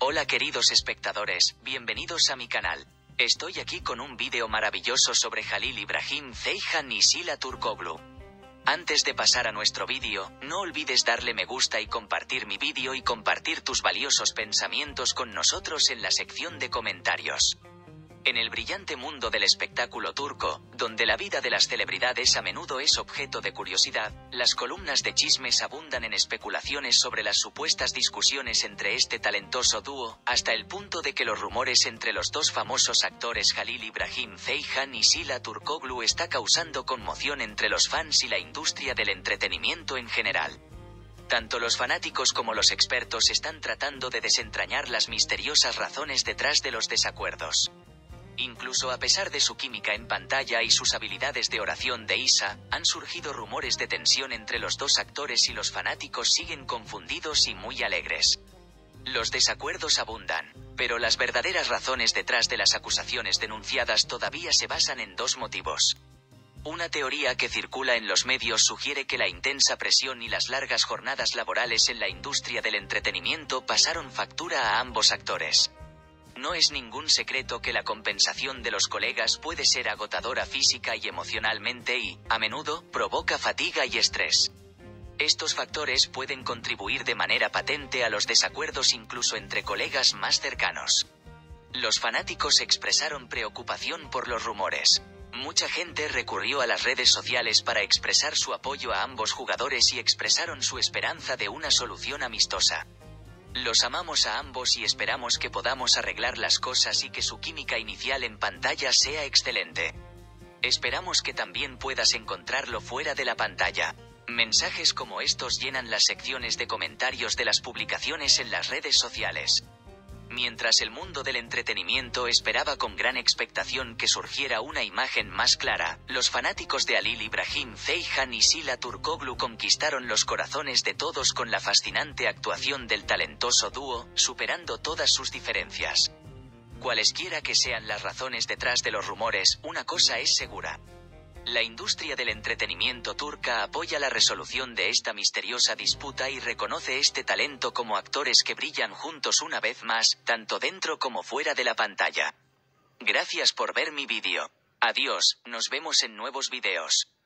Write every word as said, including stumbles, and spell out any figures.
Hola queridos espectadores, bienvenidos a mi canal. Estoy aquí con un vídeo maravilloso sobre Halil İbrahim Ceyhan y Sila Turkoglu. Antes de pasar a nuestro vídeo, no olvides darle me gusta y compartir mi vídeo y compartir tus valiosos pensamientos con nosotros en la sección de comentarios. En el brillante mundo del espectáculo turco, donde la vida de las celebridades a menudo es objeto de curiosidad, las columnas de chismes abundan en especulaciones sobre las supuestas discusiones entre este talentoso dúo, hasta el punto de que los rumores entre los dos famosos actores Halil İbrahim Ceyhan y Sila Turkoglu está causando conmoción entre los fans y la industria del entretenimiento en general. Tanto los fanáticos como los expertos están tratando de desentrañar las misteriosas razones detrás de los desacuerdos. Incluso a pesar de su química en pantalla y sus habilidades de oración de Isa, han surgido rumores de tensión entre los dos actores y los fanáticos siguen confundidos y muy alegres. Los desacuerdos abundan, pero las verdaderas razones detrás de las acusaciones denunciadas todavía se basan en dos motivos. Una teoría que circula en los medios sugiere que la intensa presión y las largas jornadas laborales en la industria del entretenimiento pasaron factura a ambos actores. No es ningún secreto que la compensación de los colegas puede ser agotadora física y emocionalmente y, a menudo, provoca fatiga y estrés. Estos factores pueden contribuir de manera patente a los desacuerdos incluso entre colegas más cercanos. Los fanáticos expresaron preocupación por los rumores. Mucha gente recurrió a las redes sociales para expresar su apoyo a ambos jugadores y expresaron su esperanza de una solución amistosa. Los amamos a ambos y esperamos que podamos arreglar las cosas y que su química inicial en pantalla sea excelente. Esperamos que también puedas encontrarlo fuera de la pantalla. Mensajes como estos llenan las secciones de comentarios de las publicaciones en las redes sociales. Mientras el mundo del entretenimiento esperaba con gran expectación que surgiera una imagen más clara, los fanáticos de Halil İbrahim Ceyhan y Sila Turkoglu conquistaron los corazones de todos con la fascinante actuación del talentoso dúo, superando todas sus diferencias. Cualesquiera que sean las razones detrás de los rumores, una cosa es segura. La industria del entretenimiento turca apoya la resolución de esta misteriosa disputa y reconoce este talento como actores que brillan juntos una vez más, tanto dentro como fuera de la pantalla. Gracias por ver mi vídeo. Adiós, nos vemos en nuevos vídeos.